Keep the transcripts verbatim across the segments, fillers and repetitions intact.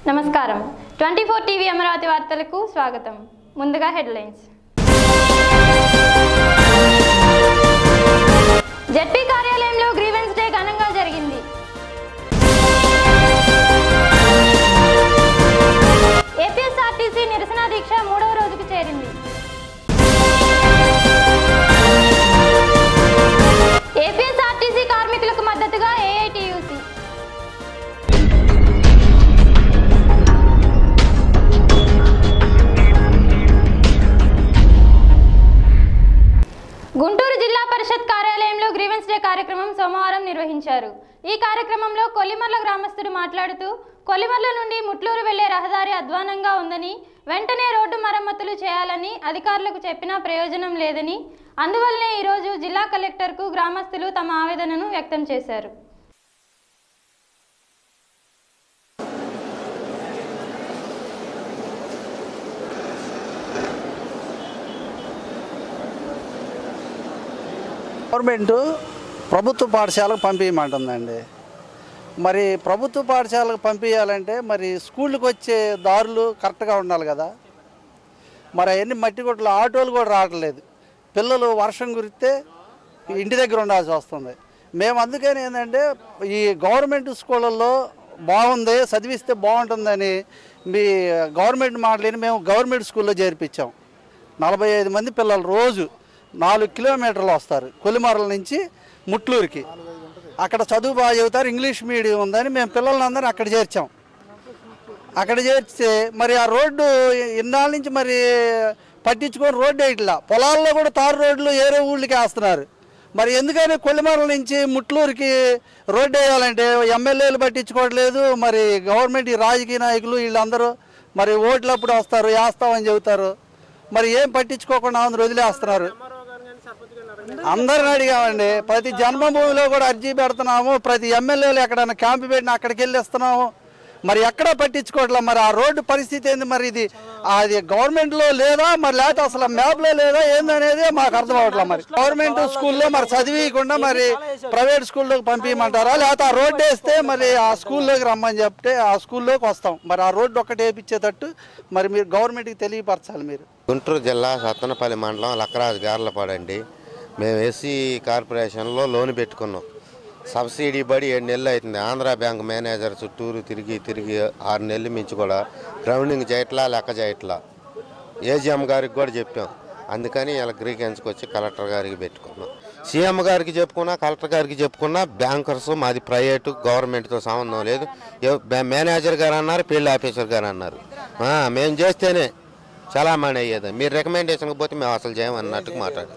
నమస్కారం twenty four TV Amaravati వార్తలకు స్వాగతం. ముందుగా హెడ్లైన్స్. జెడ్పీ కార్యాలయంలో గ్రీవెన్స్ డే ఘనంగా జరిగింది. ఏపీఎస్ఆర్టీసీ నిరసన దీక్ష మూడవ రోజుకు చేరింది. ఏపీఎస్ఆర్టీసీ కార్మికులకు మద్దతుగా ఏఐటీయూసీ. గుంటూరు జిల్లా పరిషత్ కార్యాలయంలో గ్రీవెన్స్ డే కార్యక్రమం సోమవారం నిర్వహించారు. ఈ కార్యక్రమంలో కొల్లిమర్ల గ్రామస్తుడు మాట్లాడుతూ కొల్లిమర్ల నుండి ముట్లూరు వెళ్లే రహదారి అధ్వానంగా ఉందని, వెంటనే రోడ్డు మరమ్మతులు చేయాలని అధికారులకు చెప్పినా ప్రయోజనం లేదని, అందువల్లనే ఈరోజు జిల్లా కలెక్టర్కు గ్రామస్తులు తమ ఆవేదనను వ్యక్తం చేశారు. గవర్నమెంట్ ప్రభుత్వ పాఠశాలకు పంపించమంటుందండి. మరి ప్రభుత్వ పాఠశాలకు పంపించాలంటే మరి స్కూళ్ళకి వచ్చే దారులు కరెక్ట్గా ఉండాలి కదా. మరి అవన్నీ మట్టి కొట్లు ఆటోలు కూడా రావట్లేదు. పిల్లలు వర్షం కురిస్తే ఇంటి దగ్గర ఉండాల్సి వస్తుంది. మేము అందుకని ఏంటంటే ఈ గవర్నమెంట్ స్కూళ్ళల్లో బాగుంది, చదివిస్తే బాగుంటుందని మీ గవర్నమెంట్ మాటలేని మేము గవర్నమెంట్ స్కూల్లో చేర్పించాం. నలభై ఐదు మంది పిల్లలు రోజు నాలుగు కిలోమీటర్లు వస్తారు కొల్లిమర్ల నుంచి ముట్లూరుకి. అక్కడ చదువు బాగా చదువుతారు, ఇంగ్లీష్ మీడియం ఉందని మేము పిల్లల్ని అందరూ అక్కడ చేర్చాం. అక్కడ చేర్చితే మరి ఆ రోడ్డు ఇన్నాళ్ళ నుంచి మరి పట్టించుకొని రోడ్డు వేయట్లా. పొలాల్లో కూడా తారు రోడ్లు ఏరే ఊళ్ళకి వేస్తున్నారు. మరి ఎందుకని కొల్లిమర్ల నుంచి ముట్లూరుకి రోడ్డు వేయాలంటే ఎమ్మెల్యేలు పట్టించుకోవట్లేదు. మరి గవర్నమెంట్ రాజకీయ నాయకులు వీళ్ళందరూ మరి ఓట్లప్పుడు వస్తారు, వేస్తామని చెబుతారు. మరి ఏం పట్టించుకోకుండా అందరూ వదిలేస్తున్నారు. అందరిని అడిగామండి. ప్రతి జన్మభూమిలో కూడా అర్జీ పెడుతున్నాము. ప్రతి ఎమ్మెల్యేలు ఎక్కడైనా క్యాంపు పెట్టినా అక్కడికి వెళ్ళి ఇస్తున్నాము. మరి ఎక్కడా పట్టించుకోవట్లేదు. మరి ఆ రోడ్డు పరిస్థితి ఏంది? మరి ఇది అది గవర్నమెంట్లో లేదా, మరి లేకపోతే అసలు మ్యాప్లో లేదా ఏందనేది మాకు అర్థం అవ్వట్లేదు. మరి గవర్నమెంట్ స్కూల్లో మరి చదివియకుండా మరి ప్రైవేట్ స్కూల్లోకి పంపించమంటారా, లేకపోతే ఆ రోడ్డు వేస్తే మరి ఆ స్కూల్లోకి రమ్మని చెప్తే ఆ స్కూల్లోకి వస్తాం. మరి ఆ రోడ్డు ఒక్కటి వేయించేటట్టు మరి మీరు గవర్నమెంట్కి తెలియపరచాలి. మీరు గుంటూరు జిల్లా సత్తనపల్లి మండలం లక్కరాజు గార్లపాడండి. మేము ఎస్సీ కార్పొరేషన్లో లోన్ పెట్టుకున్నాం. సబ్సిడీ పడి ఏడు నెలలు అవుతుంది. ఆంధ్రా బ్యాంక్ మేనేజర్ చుట్టూరు తిరిగి తిరిగి ఆరు నెలలు మించి కూడా గ్రౌండింగ్ చేయట్లా, లెక్క చేయట్లా. ఏజీఎం గారికి కూడా చెప్పాం. అందుకని ఇలా గ్రీకెన్స్కి వచ్చి కలెక్టర్ గారికి పెట్టుకున్నాం. సీఎం గారికి చెప్పుకున్నా, కలెక్టర్ గారికి చెప్పుకున్నా, బ్యాంకర్స్ మాది ప్రైవేటు, గవర్నమెంట్తో సంబంధం లేదు. మేనేజర్ గారు అన్నారు, ఫీల్డ్ ఆఫీసర్ గారు అన్నారు. మేము చేస్తేనే చలామణి అయ్యేది. మీరు రికమెండేషన్కి పోతే మేము అసలు చేయమన్నట్టుకు మాట్లాడారు.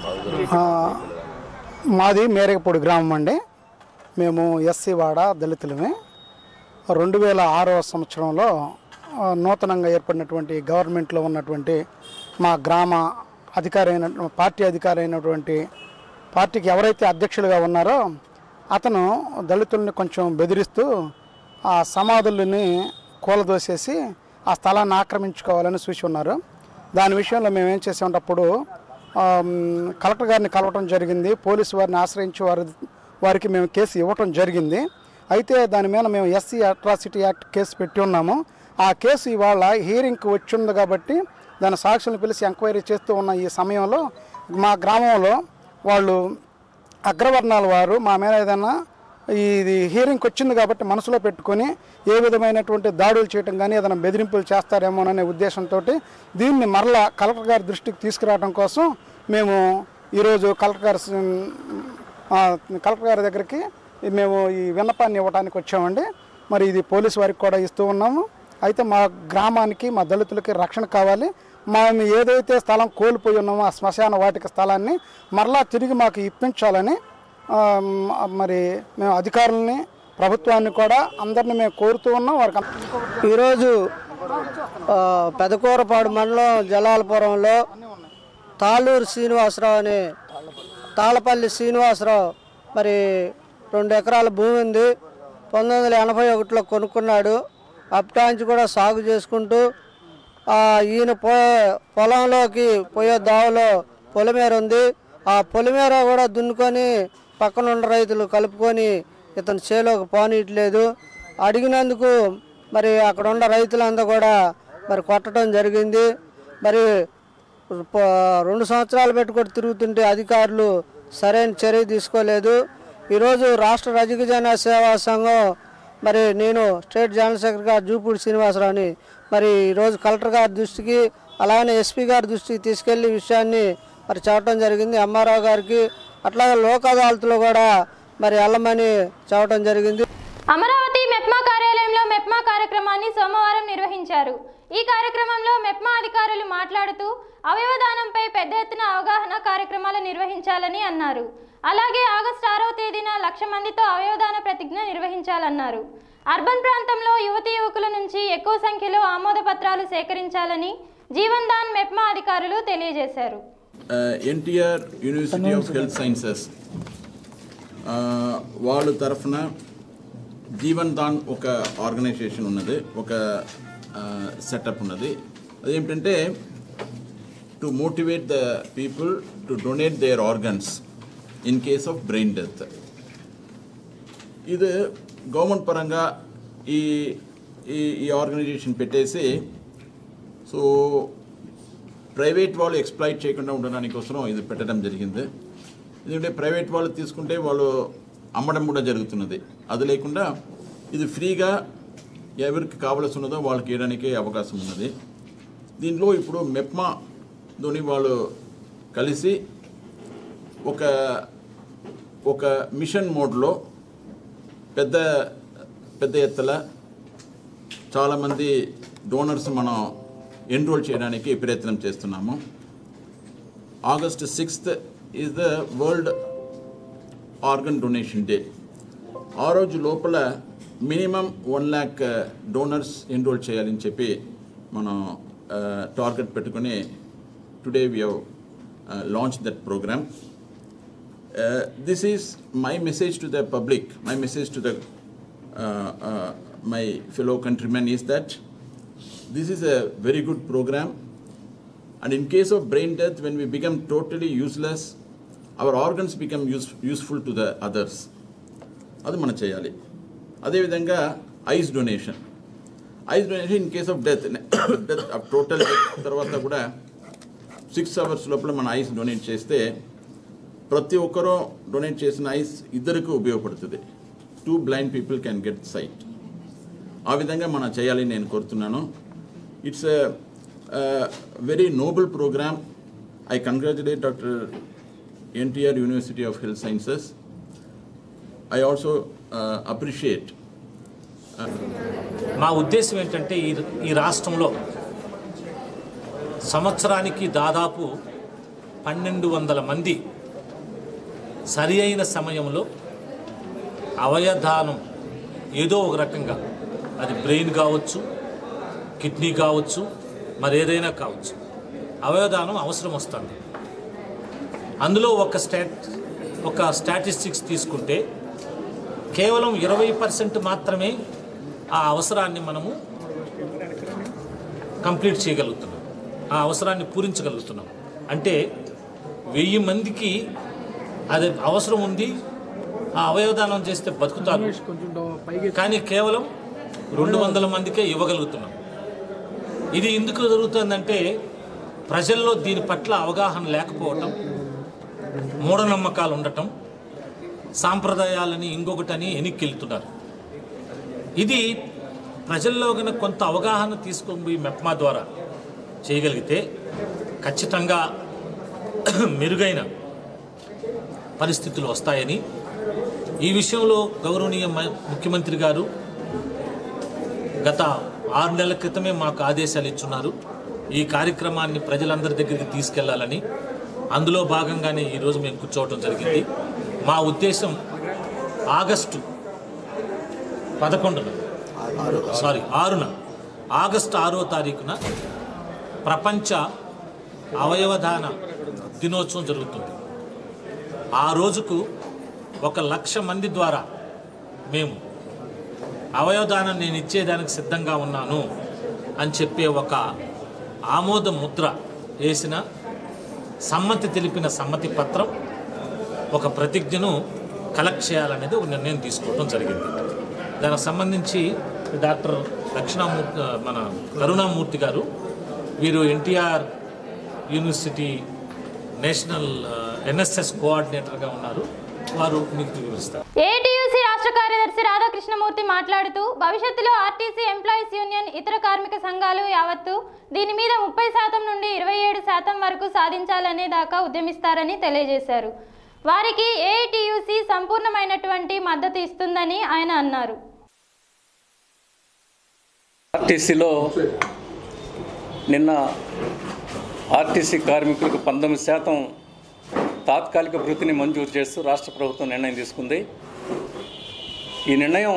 మాది మేరగపూడి గ్రామం అండి. మేము ఎస్సీ వాడ దళితులమే. రెండు వేల ఆరవ సంవత్సరంలో నూతనంగా ఏర్పడినటువంటి గవర్నమెంట్లో ఉన్నటువంటి మా గ్రామ అధికారి అయిన పార్టీ అధికారి అయినటువంటి పార్టీకి ఎవరైతే అధ్యక్షులుగా ఉన్నారో అతను దళితుల్ని కొంచెం బెదిరిస్తూ ఆ సమాధులని కూలదోసేసి ఆ స్థలాన్ని ఆక్రమించుకోవాలని చూసి ఉన్నారు. దాని విషయంలో మేము ఏం చేసామంటే అప్పుడు కలెక్టర్ గారిని కలవటం జరిగింది. పోలీసు వారిని ఆశ్రయించి వారి వారికి మేము కేసు ఇవ్వటం జరిగింది. అయితే దాని మీద మేము ఎస్సీ అట్రాసిటీ యాక్ట్ కేసు పెట్టి ఉన్నాము. ఆ కేసు ఇవాళ హీరింగ్కి వచ్చి ఉంది కాబట్టి దాని సాక్షులను పిలిచి ఎంక్వైరీ చేస్తూ ఉన్న ఈ సమయంలో మా గ్రామంలో వాళ్ళు అగ్రవర్ణాల వారు మా మీద ఏదైనా ఇది హీరింగ్కి వచ్చింది కాబట్టి మనసులో పెట్టుకొని ఏ విధమైనటువంటి దాడులు చేయటం కానీ ఏదైనా బెదిరింపులు చేస్తారేమోననే ఉద్దేశంతో దీన్ని మరలా కలెక్టర్ గారి దృష్టికి తీసుకురావడం కోసం మేము ఈరోజు కలెక్టర్ గారి కలెక్టర్ గారి దగ్గరికి మేము ఈ విన్నపాన్ని ఇవ్వడానికి వచ్చామండి. మరి ఇది పోలీసు వారికి కూడా ఇస్తూ ఉన్నాము. అయితే మా గ్రామానికి, మా దళితులకి రక్షణ కావాలి. మేము ఏదైతే స్థలం కోల్పోయి ఉన్నామో ఆ శ్మశాన వాటిక స్థలాన్ని మరలా తిరిగి మాకు ఇప్పించాలని మరి మేము అధికారులని, ప్రభుత్వాన్ని కూడా అందరినీ మేము కోరుతూ ఉన్నాం. వారికి ఈరోజు పెదకూరపాడు మండలం జలాలపురంలో తాళూరు శ్రీనివాసరావు అనే తాళపల్లి శ్రీనివాసరావు మరి రెండు ఎకరాల భూమి ఉంది. పంతొమ్మిది వందల ఎనభై ఒకటిలో కొనుక్కున్నాడు. అప్పటాంచి కూడా సాగు చేసుకుంటూ ఈయన పోయే పొలంలోకి పోయే దావలో పొలిమేర ఉంది. ఆ పొలిమేర కూడా దున్నుకొని పక్కనున్న రైతులు కలుపుకొని ఇతను చేలోకి పోనీయట్లేదు. అడిగినందుకు మరి అక్కడ ఉన్న రైతులంతా కూడా మరి కొట్టడం జరిగింది. మరి రెండు సంవత్సరాలు పెట్టుకొని తిరుగుతుంటే అధికారులు సరైన చర్య తీసుకోలేదు. ఈరోజు రాష్ట్ర రజకజన సేవా సంఘం మరి నేను స్టేట్ జనరల్ సెక్రటరీగా జూపూడి శ్రీనివాసరావుని మరి ఈరోజు కలెక్టర్ గారి దృష్టికి అలాగే ఎస్పీ గారి దృష్టికి తీసుకెళ్లి విషయాన్ని మరి చెప్పడం జరిగింది. ఎంఆర్ఓ గారికి అట్లాగే లోక్ అదాలత్లో కూడా మరి వెళ్ళమని చెప్పడం జరిగింది. అమరావతి మెప్మా కార్యాలయంలో మెప్మా కార్యక్రమాన్ని సోమవారం నిర్వహించారు. ఈ కార్యక్రమంలో మెప్మా అధికారులు మాట్లాడుతూ అవయవదానంపై పెద్ద ఎత్తున అవగాహన కార్యక్రమాలు నిర్వహించాలని అన్నారు. అలాగే ఆగస్టు ఆరవ తేదీన లక్ష మందితో అవయవదాన ప్రతిజ్ఞ నిర్వహించాలన్నారు. అర్బన్ ప్రాంతంలో యువతీ యువకుల నుంచి ఎక్కువ సంఖ్యలో ఆమోద పత్రాలు సేకరించాలని జీవన్ దాన్ మెప్మా అధికారులు తెలియజేశారు. NTR university of health sciences వాళ్ళ తరఫున జీవన్ దాన్ ఒక ఆర్గనైజేషన్ ఉన్నది, ఒక సెటప్ ఉన్నది. అదేంటంటే to motivate the people to donate their organs in case of brain death. ఇది గవర్నమెంట్ పరంగా ఈ ఈ ఆర్గనైజేషన్ పెట్టేసి సో ప్రైవేట్ వాళ్ళు ఎక్స్ప్లాయిట్ చేయకుండా ఉండడానికి కోసం ఇది పెట్టడం జరిగింది. ఎందుకంటే ప్రైవేట్ వాళ్ళు తీసుకుంటే వాళ్ళు అమ్మడం కూడా జరుగుతున్నది. అది లేకుండా ఇది ఫ్రీగా ఎవరికి కావాల్సి ఉన్నదో వాళ్ళకి ఇవ్వడానికి అవకాశం ఉన్నది. దీంట్లో ఇప్పుడు మెప్మాతోని వాళ్ళు కలిసి ఒక ఒక మిషన్ మోడ్లో పెద్ద పెద్ద ఎత్తుల చాలామంది డోనర్స్ మనం ఎన్రోల్ చేయడానికి ప్రయత్నం చేస్తున్నాము. August sixth is the world organ donation day. ఆ రోజు లోపల minimum one lakh donors enrol చేయాలని చెప్పి మనం టార్గెట్ పెట్టుకుని today we have launch that programme. This is my message to the public, my message to the my fellow countrymen is that this is a very good program, and in case of brain death, when we become totally useless, our organs become use, useful to the others. అది మనం చేయాలి. అదేవిధంగా eyes donation eyes donation in case of death death total death తర్వాత కూడా six hours లోపల మన ice donate చేస్తే ప్రతి ఒక్కరూ డొనేట్ చేసిన ఐస్ ఇద్దరికి ఉపయోగపడుతుంది. Two blind people can get sight. ఆ విధంగా మనం చేయాలని నేను కోరుతున్నాను. It's a, a very noble program. I congratulate Doctor N T R University of Health Sciences. I also uh, appreciate. మా ఉద్దేశం ఏంటంటే ఈ ఈ రాష్ట్రంలో సంవత్సరానికి దాదాపు పన్నెండు వందల మంది సరి అయిన సమయంలో అవయవదానం ఏదో ఒక రకంగా, అది బ్రెయిన్ కావచ్చు, కిడ్నీ కావచ్చు, మరి ఏదైనా కావచ్చు, అవయవదానం అవసరం వస్తుంది. అందులో ఒక స్టాట్ ఒక స్టాటిస్టిక్స్ తీసుకుంటే కేవలం ఇరవై పర్సెంట్ మాత్రమే ఆ అవసరాన్ని మనము కంప్లీట్ చేయగలుగుతున్నాం, ఆ అవసరాన్ని పూరించగలుగుతున్నాం. అంటే వెయ్యి మందికి అది అవసరం ఉంది, ఆ అవయవదానం చేస్తే బతుకుతారు, కానీ కేవలం రెండు వందల మందికే ఇవ్వగలుగుతున్నాం. ఇది ఎందుకు జరుగుతుందంటే ప్రజల్లో దీని పట్ల అవగాహన లేకపోవటం, మూఢనమ్మకాలు ఉండటం, సాంప్రదాయాలని ఇంకొకటని వెనక్కి. ఇది ప్రజల్లో కనుక కొంత అవగాహన తీసుకొని మెప్మా ద్వారా చేయగలిగితే ఖచ్చితంగా మెరుగైన పరిస్థితులు వస్తాయని, ఈ విషయంలో గౌరవనీయ ముఖ్యమంత్రి గారు గత ఆరు నెలల క్రితమే మాకు ఆదేశాలు ఇచ్చున్నారు. ఈ కార్యక్రమాన్ని ప్రజలందరి దగ్గరికి తీసుకెళ్లాలని. అందులో భాగంగానే ఈరోజు మేము కూర్చోవడం జరిగింది. మా ఉద్దేశం ఆగస్టు పదకొండున సారీ ఆరున ఆగస్టు ఆరో తారీఖున ప్రపంచ అవయవదాన దినోత్సవం జరుగుతుంది. ఆ రోజుకు ఒక లక్ష మంది ద్వారా మేము అవయవదానం నేను ఇచ్చేదానికి సిద్ధంగా ఉన్నాను అని చెప్పే ఒక ఆమోద ముద్ర వేసిన, సమ్మతి తెలిపిన సమ్మతి పత్రం, ఒక ప్రతిజ్ఞను కలెక్ట్ చేయాలనేది ఒక నిర్ణయం తీసుకోవడం జరిగింది. దానికి సంబంధించి డాక్టర్ దక్షిణామూర్తి మన కరుణామూర్తి గారు. వీరు ఎన్టీఆర్ యూనివర్సిటీ నేషనల్ ఎన్ఎస్ఎస్ కోఆర్డినేటర్గా ఉన్నారు. వారు మీకు వివరిస్తారు. ఏటీయూసీ రాష్ట్ర కార్యదర్శి రాధాకృష్ణమూర్తి మాట్లాడుతూ భవిష్యత్తులో ఆర్టీసీ ఎంప్లాయీస్ యూనియన్ ఇతర కార్మిక సంఘాలు యావత్తు దీని మీద ముప్పై శాతం నుండి ఇరవై ఏడు శాతం వరకు సాధించాలనే దాకా ఉద్యమిస్తారని తెలియజేశారు. వారికి ఏఐటీయూసీ సంపూర్ణమైనటువంటి మద్దతు ఇస్తుందని ఆయన అన్నారు. ఆర్టీసీలో నిన్న ఆర్టీసీ కార్మికులకు పంతొమ్మిది శాతం తాత్కాలిక భృతిని మంజూరు చేస్తూ రాష్ట్ర ప్రభుత్వం నిర్ణయం తీసుకుంది. ఈ నిర్ణయం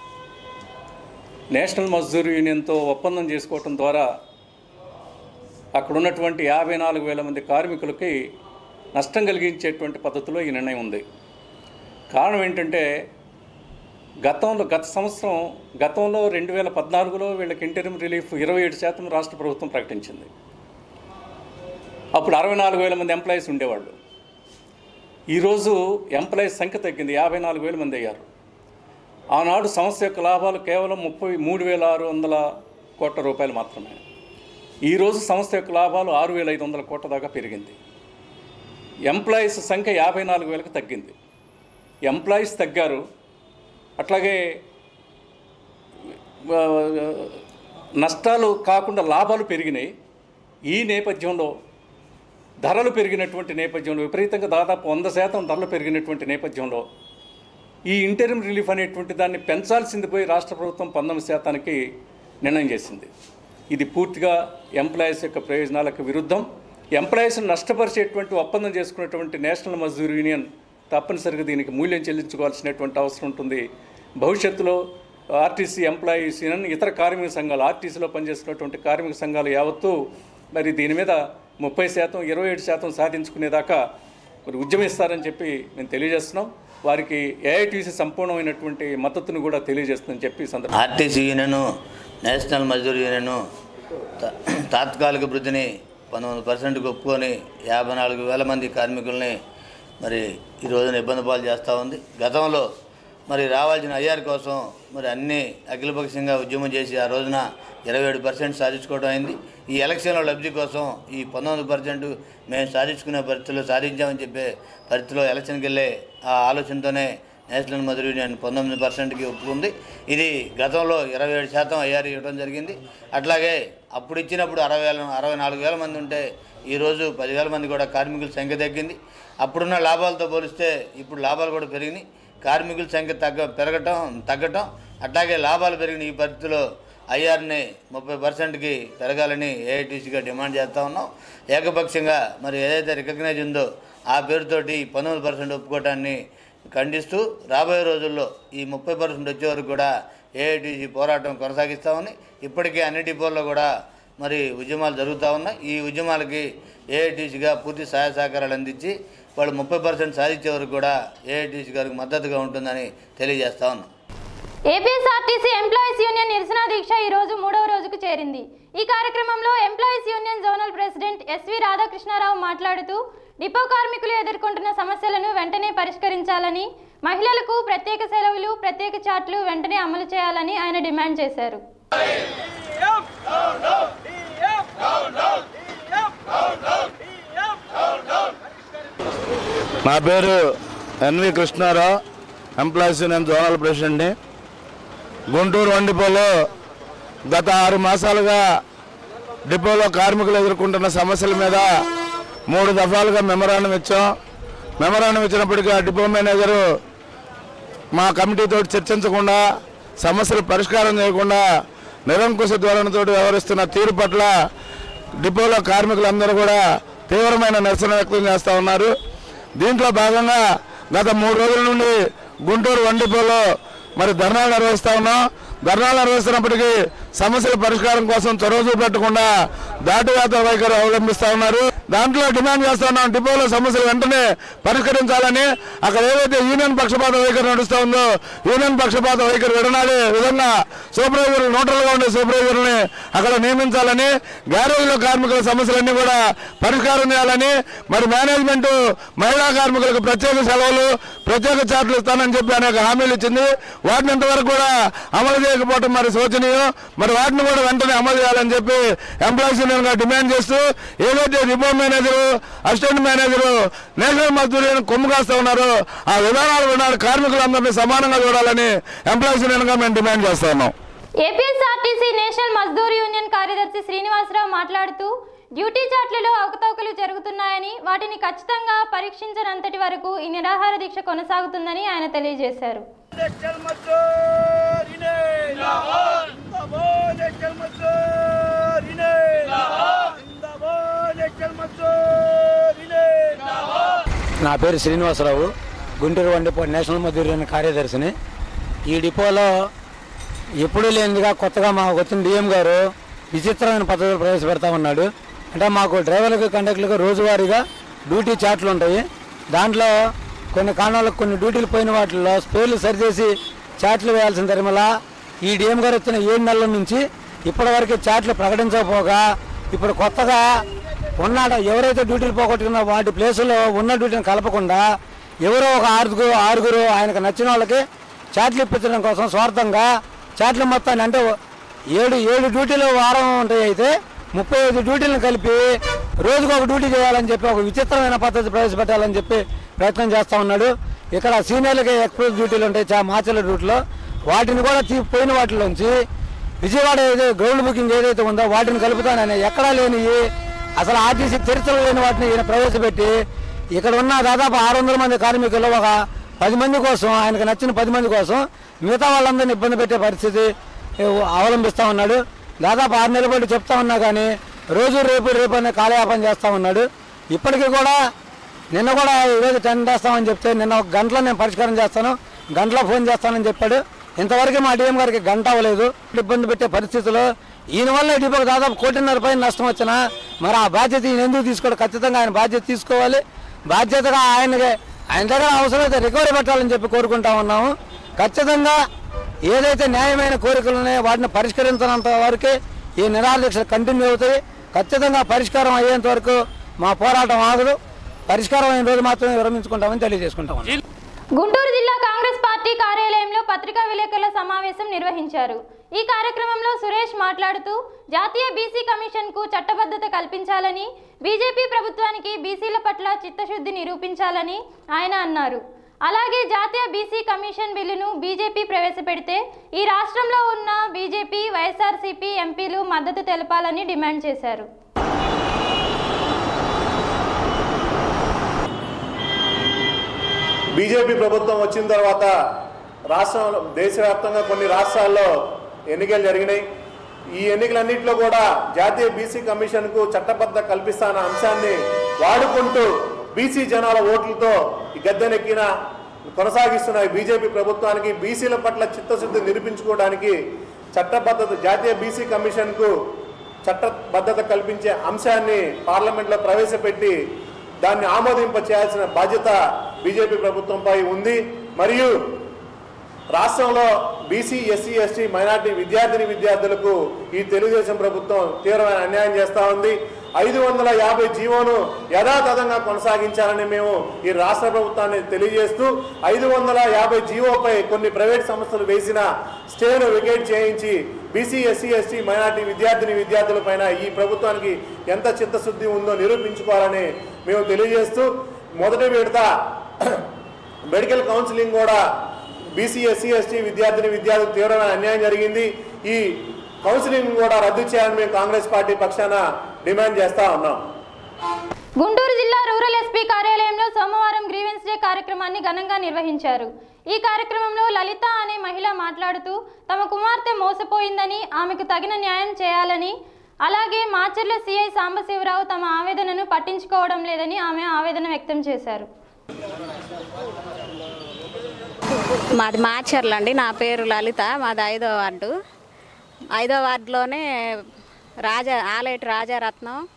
నేషనల్ మజ్దూర్ యూనియన్తో ఒప్పందం చేసుకోవటం ద్వారా అక్కడ ఉన్నటువంటి యాభై నాలుగు వేల మంది కార్మికులకి నష్టం కలిగించేటువంటి పద్ధతిలో ఈ నిర్ణయం ఉంది. కారణం ఏంటంటే గతంలో గత సంవత్సరం గతంలో రెండు వేల పద్నాలుగులో వీళ్ళకి ఇంటరిమ్ రిలీఫ్ ఇరవై ఏడు శాతం రాష్ట్ర ప్రభుత్వం ప్రకటించింది. అప్పుడు అరవై నాలుగు వేల మంది ఎంప్లాయీస్ ఉండేవాళ్ళు. ఈరోజు ఎంప్లాయీస్ సంఖ్య తగ్గింది, యాభై నాలుగు వేల మంది అయ్యారు. ఆనాడు సంస్థ యొక్క లాభాలు కేవలం ముప్పై మూడు వేల ఆరు వందల కోట్ల రూపాయలు మాత్రమే. ఈరోజు సంస్థ యొక్క లాభాలు ఆరు వేల ఐదు వందల కోట్ల దాకా పెరిగింది. ఎంప్లాయీస్ సంఖ్య యాభై నాలుగు వేలకు తగ్గింది. ఎంప్లాయీస్ తగ్గారు, అట్లాగే నష్టాలు కాకుండా లాభాలు పెరిగినాయి. ఈ నేపథ్యంలో ధరలు పెరిగినటువంటి నేపథ్యంలో విపరీతంగా దాదాపు వంద శాతం ధరలు పెరిగినటువంటి నేపథ్యంలో ఈ ఇంటరిమ్ రిలీఫ్ అనేటువంటి దాన్ని పెంచాల్సింది పోయి రాష్ట్ర ప్రభుత్వం పంతొమ్మిది శాతానికి నిర్ణయం చేసింది. ఇది పూర్తిగా ఎంప్లాయీస్ యొక్క ప్రయోజనాలకు విరుద్ధం. ఎంప్లాయీస్ను నష్టపరిచేటువంటి ఒప్పందం చేసుకున్నటువంటి నేషనల్ మజ్దూర్ యూనియన్ తప్పనిసరిగా దీనికి మూల్యం చెల్లించుకోవాల్సినటువంటి అవసరం ఉంటుంది. భవిష్యత్తులో ఆర్టీసీ ఎంప్లాయీస్ యూనియన్ ఇతర కార్మిక సంఘాలు ఆర్టీసీలో పనిచేస్తున్నటువంటి కార్మిక సంఘాలు యావత్తు మరి దీని మీద ముప్పై శాతం ఇరవై ఏడు శాతం సాధించుకునేదాకా మరి ఉద్యమిస్తారని చెప్పి మేము తెలియజేస్తున్నాం. వారికి ఏఐటీసీ సంపూర్ణమైనటువంటి మద్దతును కూడా తెలియజేస్తుందని చెప్పి సందర్భంగా RTC union national Mazdoor union తాత్కాలిక వృద్ధిని పంతొమ్మిది పర్సెంట్కి ఒప్పుకొని యాభై నాలుగు వేల మంది కార్మికుల్ని మరి ఈ రోజున ఇబ్బంది పాలు చేస్తూ ఉంది. గతంలో మరి రావాల్సిన ఐఆర్ కోసం మరి అన్ని అఖిలపక్షంగా ఉద్యమం చేసి ఆ రోజున ఇరవై ఏడు పర్సెంట్ సాధించుకోవడం అయింది. ఈ ఎలక్షన్లో లబ్ధి కోసం ఈ పంతొమ్మిది పర్సెంట్ మేము సాధించుకునే పరిస్థితిలో సాధించామని చెప్పే పరిస్థితిలో ఎలక్షన్కి వెళ్ళే ఆ ఆలోచనతోనే నేషనల్ మజ్దూర్ యూనియన్ పంతొమ్మిది పర్సెంట్కి ఒప్పుకుంది. ఇది గతంలో ఇరవై ఏడు శాతం ఐఆర్ ఇవ్వడం జరిగింది. అట్లాగే అప్పుడు ఇచ్చినప్పుడు అరవై వేల అరవై నాలుగు వేల మంది ఉంటే ఈరోజు పదివేల మంది కూడా కార్మికుల సంఖ్య తగ్గింది. అప్పుడున్న లాభాలతో పోలిస్తే ఇప్పుడు లాభాలు కూడా పెరిగినాయి. కార్మికుల సంఖ్య తగ్గ పెరగటం తగ్గటం అట్లాగే లాభాలు పెరిగిన ఈ పరిస్థితిలో ఐఆర్ని ముప్పై పర్సెంట్కి పెరగాలని ఏఐటీసీగా డిమాండ్ చేస్తూ ఉన్నాం. ఏకపక్షంగా మరి ఏదైతే రికగ్నైజ్ ఉందో ఆ పేరుతోటి పంతొమ్మిది పర్సెంట్ ఒప్పుకోవటాన్ని ఖండిస్తూ రాబోయే రోజుల్లో ఈ ముప్పై పర్సెంట్ వచ్చే వరకు కూడా ఏఐటీసీ పోరాటం కొనసాగిస్తామని ఇప్పటికే అన్ని డిపోల్లో కూడా మరి ఉద్యమాలు జరుగుతూ ఉన్నాయి. ఈ ఉద్యమాలకి ఏఐటీసీగా పూర్తి సహాయ సహకారాలు అందించి వాళ్ళు ముప్పై పర్సెంట్ సాధించే వరకు కూడా ఏఐటీసీ గారికి మద్దతుగా ఉంటుందని తెలియజేస్తా ఉన్నాం. ఏపీఎస్ఆర్టీసీ ఎంప్లాయీస్ యూనియన్ నిరసన దీక్ష ఈ రోజు మూడవ రోజుకు చేరింది. ఈ కార్యక్రమంలో employees union zonal president SV Radhakrishnarao మాట్లాడుతూ డిపో కార్మికులు ఎదుర్కొంటున్న సమస్యలను వెంటనే పరిష్కరించాలని, మహిళలకు ప్రత్యేక సెలవులు, ప్రత్యేక చార్ట్లు వెంటనే అమలు చేయాలని ఆయన డిమాండ్ చేశారు. నా పేరు NV Krishnarao, employees union zonal ప్రెసిడెంట్ని. గుంటూరు వన్ డిపోలో గత ఆరు మాసాలుగా డిపోలో కార్మికులు ఎదుర్కొంటున్న సమస్యల మీద మూడు దఫాలుగా మెమరాండం ఇచ్చాం. మెమరాండం ఇచ్చినప్పటికీ ఆ డిపో మేనేజరు మా కమిటీతో చర్చించకుండా, సమస్యలు పరిష్కారం చేయకుండా నిరంకుశ ధోరణితో వ్యవహరిస్తున్న తీరు పట్ల డిపోలో కార్మికులందరూ కూడా తీవ్రమైన నిరసన వ్యక్తం చేస్తూ ఉన్నారు. దీంట్లో భాగంగా గత మూడు రోజుల నుండి గుంటూరు వన్ డిపోలో మరి ధర్నాలు నిర్వహిస్తూ ఉన్నాం. ధర్నాలు నిర్వహిస్తున్నప్పటికీ సమస్యల పరిష్కారం కోసం చొరవ చూపెట్టకుండా దాటివేత వైఖరి అవలంబిస్తూ ఉన్నారు. దాంట్లో డిమాండ్ చేస్తున్నాం డిపోలో సమస్యలు వెంటనే పరిష్కరించాలని. అక్కడ ఏదైతే యూనియన్ పక్షపాత వైఖరి నడుస్తూ ఉందో యూనియన్ పక్షపాత వైఖరి విడనాడే విధంగా సూపర్వైజర్లు న్యూట్రల్గా ఉండే సూపర్వైజర్ని అక్కడ నియమించాలని, గ్యారేజ్లో కార్మికుల సమస్యలన్నీ కూడా పరిష్కారం చేయాలని, మరి మేనేజ్మెంట్ మహిళా కార్మికులకు ప్రత్యేక సెలవులు ప్రత్యేక చార్ట్లు ఇస్తానని చెప్పి అనేక హామీలు ఇచ్చింది. వాటిని ఇంతవరకు కూడా అమలు చేయకపోవడం మరి శోచనీయం. మరి వాటిని కూడా వెంటనే అమలు చేయాలని చెప్పి ఎంప్లాయీస్ యూనియన్గా డిమాండ్ చేస్తూ ఏదైతే depot manager assistant manager national Mazdoor union కొమ్ము కాస్తూ ఉన్నారో ఆ విధానాలు విధానాలు కార్మికులందరినీ సమానంగా చూడాలని ఎంప్లాయీస్ యూనియన్గా మేము డిమాండ్ చేస్తా ఉన్నాం. ఏపీఎస్ఆర్టీసీ నేషనల్ మజ్దూర్ యూనియన్ కార్యదర్శి శ్రీనివాసరావు మాట్లాడుతూ డ్యూటీ చార్ట్లలో అవకతవకలు జరుగుతున్నాయని, వాటిని ఖచ్చితంగా పరీక్షించనంతటి వరకు ఈ నిరాహార దీక్ష కొనసాగుతుందని ఆయన తెలియజేశారు. నా పేరు Srinivasarao, Guntur one depot national Mazdoor union కార్యదర్శిని. ఈ డిపోలో ఎప్పుడూ లేనిదిగా కొత్తగా మాకు వచ్చిన డిఎం గారు విచిత్రమైన పద్ధతులు ప్రవేశపెడతా ఉన్నాడు. అంటే మాకు డ్రైవర్లకు కండక్టర్లకు రోజువారీగా డ్యూటీ చార్ట్లు ఉంటాయి. దాంట్లో కొన్ని కారణాలకు కొన్ని డ్యూటీలు పోయిన వాటిల్లో స్పేర్లు సరిచేసి చార్ట్లు వేయాల్సిన తరిమలా ఈ డిఎం గారు వచ్చిన ఏడు నెలల నుంచి ఇప్పటివరకు చార్ట్లు ప్రకటించకపోగా ఇప్పుడు కొత్తగా ఉన్న ఎవరైతే డ్యూటీలు పోగొట్టుకున్నా వాటి ప్లేసులో ఉన్న డ్యూటీని కలపకుండా ఎవరో ఒక ఆరుగురు ఆరుగురు ఆయనకు నచ్చిన వాళ్ళకి చార్ట్లు ఇప్పించడం కోసం స్వార్థంగా చార్ట్లు మొత్తాన్ని అంటే ఏడు ఏడు డ్యూటీలు వారం ఉంటాయి, అయితే ముప్పై ఐదు డ్యూటీలను కలిపి రోజుకు ఒక డ్యూటీ చేయాలని చెప్పి ఒక విచిత్రమైన పద్ధతి ప్రవేశపెట్టాలని చెప్పి ప్రయత్నం చేస్తూ ఉన్నాడు. ఇక్కడ సీనియర్లకి ఎక్స్ప్రెస్ డ్యూటీలు ఉంటాయి చా మాచల డ్యూటీలో, వాటిని కూడా పోయిన వాటిలోంచి విజయవాడ ఏదైతే గ్రౌండ్ బుకింగ్ ఏదైతే ఉందో వాటిని కలుపుతానని ఎక్కడా లేని అసలు ఆర్టీసీ చరిత్రలో లేని వాటిని ఈయన ప్రవేశపెట్టి ఇక్కడ ఉన్న దాదాపు ఆరు వందల మంది కార్మికులు ఒక పది మంది కోసం ఆయనకు నచ్చిన పది మంది కోసం మిగతా వాళ్ళందరినీ ఇబ్బంది పెట్టే పరిస్థితి అవలంబిస్తూ ఉన్నాడు. దాదాపు ఆరు నెలల పాటు చెప్తా ఉన్నా కానీ రోజు రేపు రేపు అనే కాలయాపన చేస్తూ ఉన్నాడు. ఇప్పటికీ కూడా నిన్న కూడా ఈరోజు టెన్ చేస్తామని చెప్తే నిన్న ఒక గంటలో నేను పరిష్కారం చేస్తాను, గంటలో ఫోన్ చేస్తానని చెప్పాడు. ఇంతవరకు మా డిఎం గారికి గంట అవ్వలేదు. ఇబ్బంది పెట్టే పరిస్థితుల్లో ఈయన వల్ల డిపోకి దాదాపు కోటిన్నర పైన నష్టం వచ్చినా మరి ఆ బాధ్యత ఈయన ఎందుకు తీసుకోవడం, ఖచ్చితంగా ఆయన బాధ్యత తీసుకోవాలి. బాధ్యతగా ఆయనకి ఆయన దగ్గర అవసరమైతే రికవరీ పెట్టాలని చెప్పి కోరుకుంటా ఉన్నాము. ఖచ్చితంగా ఏదైతే న్యాయమైన కోరికలు ఉన్నాయో వాటిని పరిష్కరించినంత వరకే ఈ నిరాహార దీక్షలు కంటిన్యూ అవుతాయి. ఖచ్చితంగా పరిష్కారం అయ్యేంత వరకు మా పోరాటం ఆగదు. పరిష్కారం అయిన రోజు మాత్రమే విరమించుకుంటామని తెలియజేసుకుంటాం. గుంటూరు జిల్లా కాంగ్రెస్ పార్టీ కార్యాలయంలో పత్రికా విలేకరుల సమావేశం నిర్వహించారు. ఈ కార్యక్రమంలో సురేష్ మాట్లాడుతూ జాతీయ బీసీ కమిషన్ కు చట్టబద్ధత కల్పించాలని, బీజేపీ ప్రభుత్వానికి బీసీల పట్ల చిత్తశుద్ధి నిరూపించాలని ఆయన అన్నారు. అలాగే జాతీయ బీసీ కమిషన్ బిల్లును బీజేపీ ప్రవేశపెడితే ఈ రాష్ట్రంలో ఉన్న బీజేపీ, వైఎస్ఆర్సీపీ ఎంపీలు మద్దతు తెలపాలని డిమాండ్ చేశారు. బీజేపీ ప్రభుత్వం వచ్చిన తర్వాత రాష్ట్రంలో దేశవ్యాప్తంగా కొన్ని రాష్ట్రాల్లో ఎన్నికలు జరిగినాయి. ఈ ఎన్నికలన్నింటిలో కూడా జాతీయ బీసీ కమిషన్కు చట్టబద్ధ కల్పిస్తాన అంశాన్ని వాడుకుంటూ బీసీ జనాల ఓట్లతో ఈ గద్దెనెక్కిన కొనసాగిస్తున్న బీజేపీ ప్రభుత్వానికి బీసీల పట్ల చిత్తశుద్ధి నిరూపించుకోవడానికి చట్టబద్ధత జాతీయ బీసీ కమిషన్కు చట్టబద్ధత కల్పించే అంశాన్ని పార్లమెంట్లో ప్రవేశపెట్టి దాన్ని ఆమోదింప చేయాల్సిన బాధ్యత బీజేపీ ప్రభుత్వంపై ఉంది. మరియు రాష్ట్రంలో బీసీ, ఎస్సీ, ఎస్టీ, మైనార్టీ విద్యార్థిని విద్యార్థులకు ఈ తెలుగుదేశం ప్రభుత్వం తీవ్రమైన అన్యాయం చేస్తూ ఉంది. ఐదు వందల యాభై జీవోను యథాతథంగా కొనసాగించాలని మేము ఈ రాష్ట్ర ప్రభుత్వాన్ని తెలియజేస్తూ ఐదు వందల యాభై జీవోపై కొన్ని ప్రైవేట్ సంస్థలు వేసిన స్టేను వికెట్ చేయించి బీసీ, ఎస్సీ, ఎస్టీ, మైనార్టీ విద్యార్థిని విద్యార్థులపైన ఈ ప్రభుత్వానికి ఎంత చిత్తశుద్ధి ఉందో నిరూపించుకోవాలని మేము తెలియజేస్తూ మొదటి విడత మెడికల్ కౌన్సిలింగ్ కూడా బీసీ, ఎస్సీ, ఎస్టీ విద్యార్థిని విద్యార్థులకు తీవ్రమైన అన్యాయం జరిగింది. ఈ కౌన్సిలింగ్ కూడా రద్దు చేయాలని మేము కాంగ్రెస్ పార్టీ పక్షాన డిమాండ్ చేస్తా ఉన్నాం. గుంటూరు జిల్లా రూరల్ ఎస్పీ కార్యాలయంలో సోమవారం గ్రీవెన్స్ డే కార్యక్రమాన్ని ఘనంగా నిర్వహించారు. ఈ కార్యక్రమంలో లలిత అనే మహిళ మాట్లాడుతూ తమ కుమార్తె మోసపోయిందని, ఆమెకు తగిన న్యాయం చేయాలని, అలాగే మాచర్ల సిఐ సాంబశివరావు తమ ఆవేదనను పట్టించుకోవడం లేదని ఆమె ఆవేదన వ్యక్తం చేశారు. మాది మాచర్ల అండి. నా పేరు లలిత. మాది ఐదో వార్డు. ఐదో వార్డులోనే రాజా ఆలేటి రాజారత్నం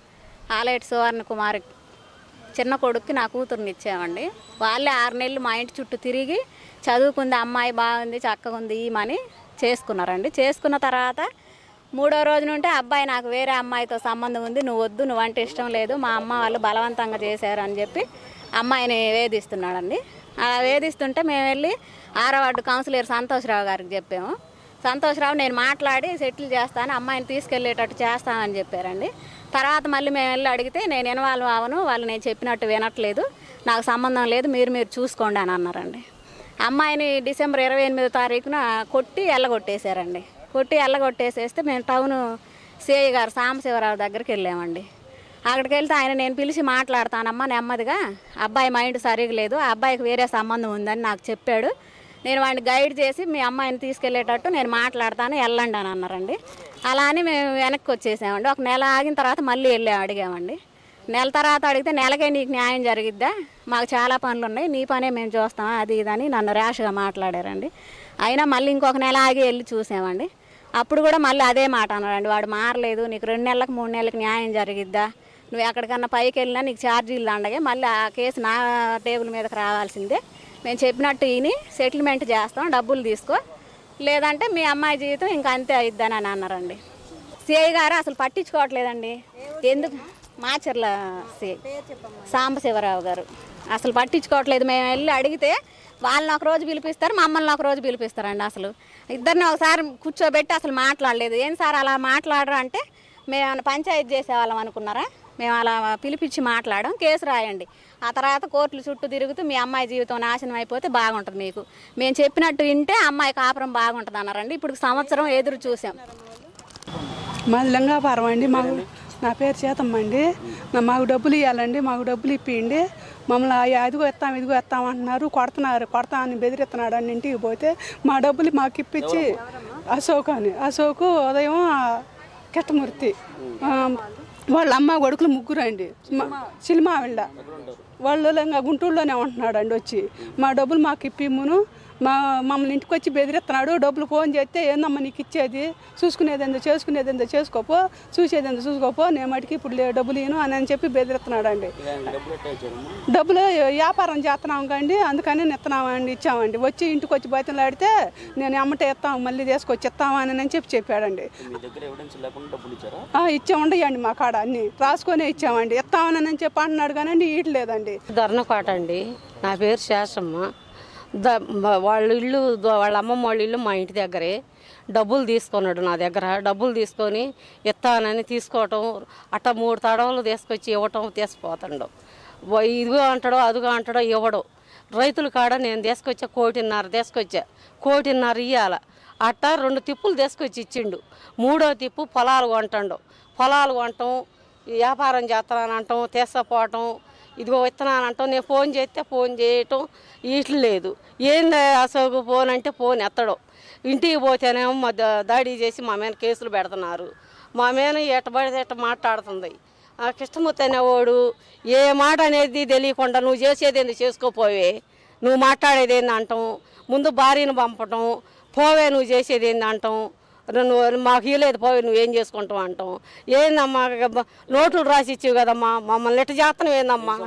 ఆలేటి సువర్ణ కుమారి చిన్న కొడుక్కి నా కూతురుని ఇచ్చామండి. వాళ్ళే ఆరు నెలలు మా ఇంటి చుట్టూ తిరిగి చదువుకుంది, అమ్మాయి బాగుంది, చక్కగా ఉంది ఈమని చేసుకున్నారండి. చేసుకున్న తర్వాత మూడో రోజు నుండి అబ్బాయి నాకు వేరే అమ్మాయితో సంబంధం ఉంది, నువ్వు వద్దు, నువ్వంటే ఇష్టం లేదు, మా అమ్మ వాళ్ళు బలవంతంగా చేశారు అని చెప్పి అమ్మాయిని వేధిస్తున్నాడండి. అలా వేధిస్తుంటే మేము వెళ్ళి ఆరో వార్డు కౌన్సిలర్ సంతోష్రావు గారికి చెప్పాము. సంతోష్రావు నేను మాట్లాడి సెటిల్ చేస్తాను, అమ్మాయిని తీసుకెళ్ళేటట్టు చేస్తానని చెప్పారండి. తర్వాత మళ్ళీ మేము వెళ్ళి అడిగితే నేను ఇన్వాల్వ్ అవను, వాళ్ళు నేను చెప్పినట్టు వినట్లేదు, నాకు సంబంధం లేదు, మీరు మీరు చూసుకోండి అని అన్నారండి. అమ్మాయిని డిసెంబర్ ఇరవై ఎనిమిదో తారీఖున కొట్టి ఎల్లగొట్టేశారండి. కొట్టి ఎల్లగొట్టేసేస్తే మేము టౌను సిఐ గారు సాంబశివరావు దగ్గరికి వెళ్ళామండి. అక్కడికి వెళ్తే ఆయన నేను పిలిచి మాట్లాడతానమ్మా నెమ్మదిగా, అబ్బాయి మైండ్ సరిగా లేదు, ఆ అబ్బాయికి వేరే సంబంధం ఉందని నాకు చెప్పాడు, నేను వాడిని గైడ్ చేసి మీ అమ్మాయిని తీసుకెళ్లేటట్టు నేను మాట్లాడతాను, వెళ్ళండి అని అన్నారండి. అలా అని మేము వెనక్కి వచ్చేసామండి. ఒక నెల ఆగిన తర్వాత మళ్ళీ వెళ్ళాము, అడిగామండి. నెల తర్వాత అడిగితే నెలకే నీకు న్యాయం జరిగిద్దా, మాకు చాలా పనులు ఉన్నాయి, నీ పనే మేము చూస్తాం అది ఇదని నన్ను ర్యాష్గా మాట్లాడారండి. అయినా మళ్ళీ ఇంకొక నెల ఆగి వెళ్ళి చూసామండి. అప్పుడు కూడా మళ్ళీ అదే మాట అన్నాడండి, వాడు మారలేదు, నీకు రెండు నెలలకు మూడు నెలలకు న్యాయం జరిగిద్దా, నువ్వు ఎక్కడికన్నా పైకి వెళ్ళినా నీకు ఛార్జీలు దండగే, మళ్ళీ ఆ కేసు నా టేబుల్ మీదకి రావాల్సిందే, మేము చెప్పినట్టు ఈయన సెటిల్మెంట్ చేస్తాం, డబ్బులు తీసుకో, లేదంటే మీ అమ్మాయి జీవితం ఇంకా అంతే అయిద్దని అని అన్నారండి. సిఐ గారు అసలు పట్టించుకోవట్లేదండి. ఎందుకు మాచర్ల సిఐ సాంబశివరావు గారు అసలు పట్టించుకోవట్లేదు. మేము వెళ్ళి అడిగితే వాళ్ళని ఒక రోజు పిలిపిస్తారు, మమ్మల్ని ఒక రోజు పిలిపిస్తారండి. అసలు ఇద్దరిని ఒకసారి కూర్చోబెట్టి అసలు మాట్లాడలేదు. ఏం సార్ అలా మాట్లాడరు అంటే మేము పంచాయతీ చేసేవాళ్ళం అనుకున్నారా, మేము అలా పిలిపించి మాట్లాడడం, కేసు రాయండి, ఆ తర్వాత కోర్టులు చుట్టూ తిరుగుతూ మీ అమ్మాయి జీవితం నాశనం అయిపోతే బాగుంటుంది, మీకు మేము చెప్పినట్టు వింటే అమ్మాయి కాపురం బాగుంటుంది అన్నారండి. ఇప్పుడు సంవత్సరం ఎదురు చూసాం. మాది లింగాపురం అండి. మాకు నా పేరు చేతమ్మ అండి. మాకు డబ్బులు ఇవ్వాలండి, మాకు డబ్బులు ఇప్పియండి, మమ్మల్ని అదిగో ఇస్తాం ఇదిగో ఇస్తాం అంటున్నారు, కొడుతున్నారు, కొడతామని బెదిరిస్తున్నాడు అని ఇంటికి పోతే మా డబ్బులు మాకు ఇప్పించి అశోక్ అని అశోకు ఉదయం కిట్టమూర్తి వాళ్ళ అమ్మ కొడుకులు ముగ్గురు అండి, సినిమా వెళ్ళ వాళ్ళు ఇంకా గుంటూరులోనే ఉంటున్నాడు అండి. వచ్చి మా డబ్బులు మాకు ఇప్పిమ్మును, మా మమ్మల్ని ఇంటికి వచ్చి బెదిరిస్తున్నాడు, డబ్బులు ఫోన్ చేస్తే ఏందమ్మా నీకు ఇచ్చేది, చూసుకునేదేందో చేసుకునేదేందో చేసుకోపో, చూసేదేందో చూసుకోపో, నేను మటుకి ఇప్పుడు డబ్బులు ఇను అని అని చెప్పి బెదిరిస్తున్నాడు అండి. డబ్బులు వ్యాపారం చేస్తున్నాం కండి, అందుకని ఇస్తున్నామండి, ఇచ్చామండి. వచ్చి ఇంటికి వచ్చి బతిలాడితే నేను అమ్మటే ఇస్తాం మళ్ళీ తీసుకొచ్చి ఇస్తామని అని చెప్పి చెప్పాడండి. ఇచ్చా ఉండయండి మా కాడ అన్ని రాసుకొనే ఇచ్చామండి, ఇస్తామని అని చెప్పి అంటున్నాడు కానీ ఇట్లేదండి. ధర్నకోట అండి, నా పేరు శేషమ్మ. ద వాళ్ళ ఇల్లు వాళ్ళ అమ్మమ్మ వాళ్ళ ఇల్లు మా ఇంటి దగ్గరే. డబ్బులు తీసుకున్నాడు నా దగ్గర, డబ్బులు తీసుకొని ఇస్తానని తీసుకోవటం, అట్ట మూడు తడవలు తీసుకొచ్చి ఇవ్వటం, తీసుకుపోతాడు. ఇదిగో అంటాడో అదిగో అంటాడో ఇవ్వడు. రైతుల కాడ నేను తీసుకొచ్చా కోటిన్నర తీసుకొచ్చా, కోటిన్నర ఇవ్వాల, అట్ట రెండు తిప్పులు తీసుకొచ్చి ఇచ్చిండు. మూడో తిప్పు పొలాలు కొంటాడు, పొలాలు కొనటం, వ్యాపారం చేస్తానంటాం, తీసుకుపోవటం, ఇదిగో ఇస్తున్నానంటాం. నేను ఫోన్ చేస్తే ఫోన్ చేయటం ఇట్లు లేదు. ఏంది అశోక్ ఫోన్ అంటే ఫోన్ ఎత్తడం. ఇంటికి పోతేనేమో మా దాడి చేసి మా మీద కేసులు పెడుతున్నారు, మా మీద ఎట్టబడితే ఎట్ట మాట్లాడుతుంది. కృష్ణమూర్తి అనేవాడు ఏ మాట అనేది తెలియకుండా నువ్వు చేసేది ఏంది చేసుకోపోవే, నువ్వు మాట్లాడేది ఏంది అంటాం, ముందు భార్యను పంపటం, పోవే నువ్వు చేసేది ఏంది అంటాం, నువ్వు మాకు ఇవ్వలేదు పోయి నువ్వేం చేసుకుంటావు అంటాం. ఏందమ్మా నోట్లు రాసి ఇచ్చేవి కదమ్మా, మమ్మల్ని ఎట్ట చేస్తున్నావు ఏందమ్మా,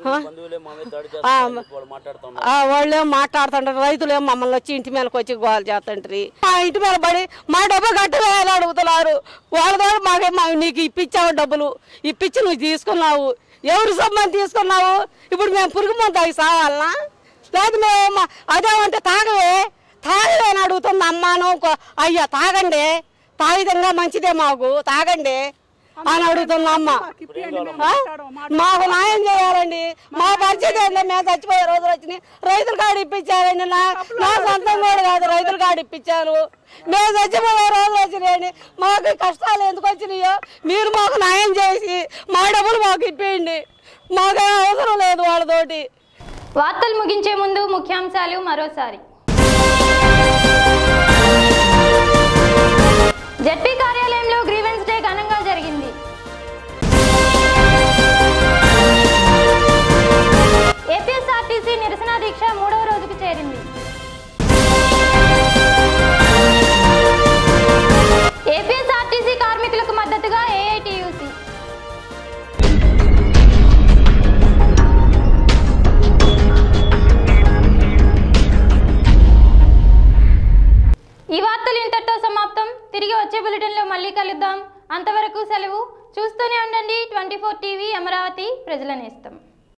వాళ్ళేం మాట్లాడుతుంటారు, రైతులేమో మమ్మల్ని వచ్చి ఇంటి మీదకి వచ్చి గోలు చేస్తుంటారు. మా ఇంటి మీద పడి మా డబ్బు కట్టవేయాలి అడుగుతున్నారు. వాళ్ళ ద్వారా మాకేమో నీకు ఇప్పించావు డబ్బులు, ఇప్పించి నువ్వు తీసుకున్నావు, ఎవరు సొమ్మని తీసుకున్నావు, ఇప్పుడు మేము పురుగు మందు తాగి సావాలనా, లేదు మేము అదేమంటే తాగవే తాగలేని అడుగుతుంది అమ్మాను. అయ్యా తాగండి, తాగితంగా మంచిదే మాకు, తాగండి అని అడుగుతుంది అమ్మ. మాకు న్యాయం చేయాలండి, మా పరిస్థితి ఏంటంటే మేము చచ్చిపోయే రోజులు వచ్చినాయి. రైతుల కాడ ఇప్పించారండి, నా నా సొంతం కూడా కాదు, రైతుల కాడ ఇప్పించారు. మేము చచ్చిపోయే రోజులు వచ్చినాయండి, మాకు కష్టాలు ఎందుకు వచ్చినాయో మీరు మాకు న్యాయం చేసి మా డబ్బులు మాకు ఇప్పియండి, మాకేం అవసరం లేదు వాళ్ళతోటి. వార్తలు ముగించే ముందు ముఖ్యాంశాలు మరోసారి. జెడ్పీ కార్యాలయంలో గ్రీవెన్స్ డే ఘనంగా జరిగింది. ఏపీఎస్ఆర్టీసీ నిరసన దీక్ష మూడవ రోజుకు చేరింది. ఏపీఎస్ఆర్టీసీ కార్మికులకు మద్దతుగా ఏఐటీయూసీ. తిరిగి వచ్చే బులెటిన్లో మళ్ళీ కలుద్దాం. అంతవరకు సెలవు. చూస్తూనే ఉండండి ట్వంటీ ఫోర్ టీవీ అమరావతి, ప్రజల నేస్తం.